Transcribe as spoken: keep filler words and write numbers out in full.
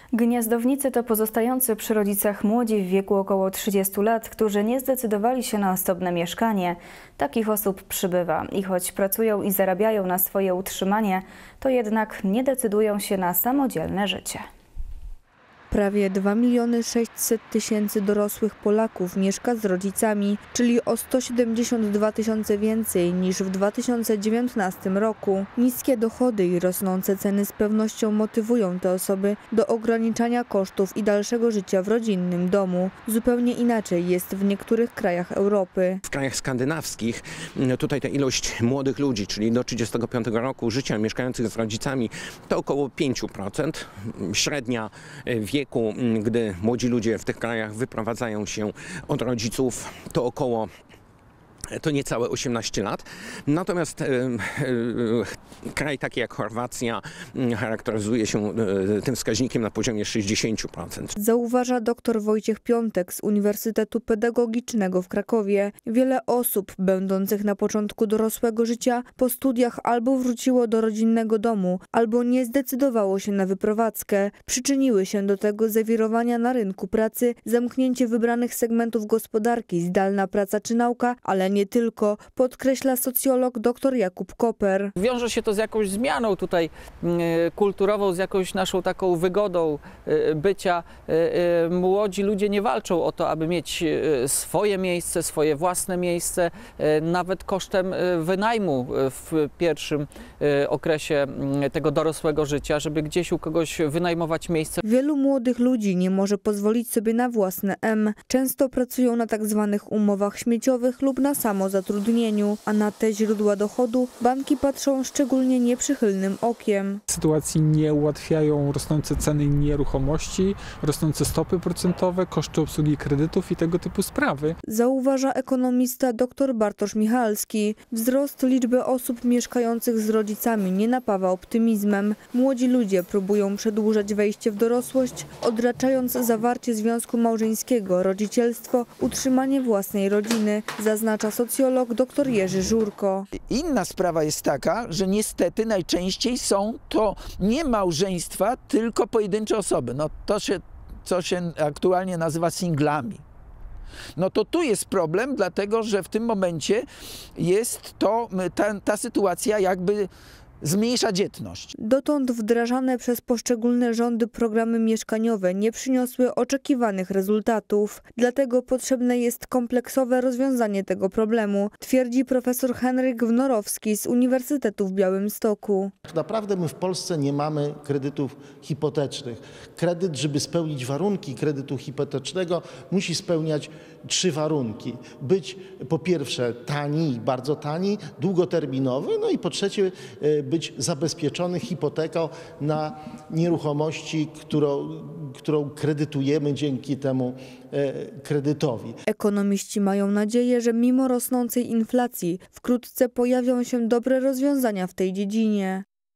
Gniazdownicy to pozostający przy rodzicach młodzi w wieku około trzydziestu lat, którzy nie zdecydowali się na osobne mieszkanie. Takich osób przybywa i choć pracują i zarabiają na swoje utrzymanie, to jednak nie decydują się na samodzielne życie. Prawie dwa miliony sześćset tysięcy dorosłych Polaków mieszka z rodzicami, czyli o sto siedemdziesiąt dwa tysiące więcej niż w dwa tysiące dziewiętnastym roku. Niskie dochody i rosnące ceny z pewnością motywują te osoby do ograniczania kosztów i dalszego życia w rodzinnym domu. Zupełnie inaczej jest w niektórych krajach Europy. W krajach skandynawskich tutaj ta ilość młodych ludzi, czyli do trzydziestego piątego roku życia mieszkających z rodzicami, to około pięć procent. Średnia wieku wieku, gdy młodzi ludzie w tych krajach wyprowadzają się od rodziców, to około to niecałe osiemnaście lat. Natomiast e, e, kraj taki jak Chorwacja charakteryzuje się e, tym wskaźnikiem na poziomie sześćdziesiąt procent. Zauważa dr Wojciech Piątek z Uniwersytetu Pedagogicznego w Krakowie. Wiele osób będących na początku dorosłego życia po studiach albo wróciło do rodzinnego domu, albo nie zdecydowało się na wyprowadzkę. Przyczyniły się do tego zawirowania na rynku pracy, zamknięcie wybranych segmentów gospodarki, zdalna praca czy nauka, ale nie Nie tylko, podkreśla socjolog dr Jakub Koper. Wiąże się to z jakąś zmianą tutaj kulturową, z jakąś naszą taką wygodą bycia. Młodzi ludzie nie walczą o to, aby mieć swoje miejsce, swoje własne miejsce, nawet kosztem wynajmu w pierwszym okresie tego dorosłego życia, żeby gdzieś u kogoś wynajmować miejsce. Wielu młodych ludzi nie może pozwolić sobie na własne M. Często pracują na tak zwanych umowach śmieciowych lub na samozatrudnieniu, a na te źródła dochodu banki patrzą szczególnie nieprzychylnym okiem. Sytuacji nie ułatwiają rosnące ceny nieruchomości, rosnące stopy procentowe, koszty obsługi kredytów i tego typu sprawy. Zauważa ekonomista dr Bartosz Michalski. Wzrost liczby osób mieszkających z rodzicami nie napawa optymizmem. Młodzi ludzie próbują przedłużać wejście w dorosłość, odraczając zawarcie związku małżeńskiego, rodzicielstwo, utrzymanie własnej rodziny, zaznacza socjolog dr Jerzy Żurko. Inna sprawa jest taka, że niestety najczęściej są to nie małżeństwa, tylko pojedyncze osoby. No to się, co się aktualnie nazywa singlami. No to tu jest problem, dlatego że w tym momencie jest to ta, ta sytuacja jakby zmniejsza dzietność. Dotąd wdrażane przez poszczególne rządy programy mieszkaniowe nie przyniosły oczekiwanych rezultatów. Dlatego potrzebne jest kompleksowe rozwiązanie tego problemu, twierdzi profesor Henryk Wnorowski z Uniwersytetu w Białymstoku. Naprawdę my w Polsce nie mamy kredytów hipotecznych. Kredyt, żeby spełnić warunki kredytu hipotecznego, musi spełniać trzy warunki. Być po pierwsze tani, bardzo tani, długoterminowy, no i po trzecie być zabezpieczony hipoteką na nieruchomości, którą, którą kredytujemy dzięki temu kredytowi. Ekonomiści mają nadzieję, że mimo rosnącej inflacji wkrótce pojawią się dobre rozwiązania w tej dziedzinie.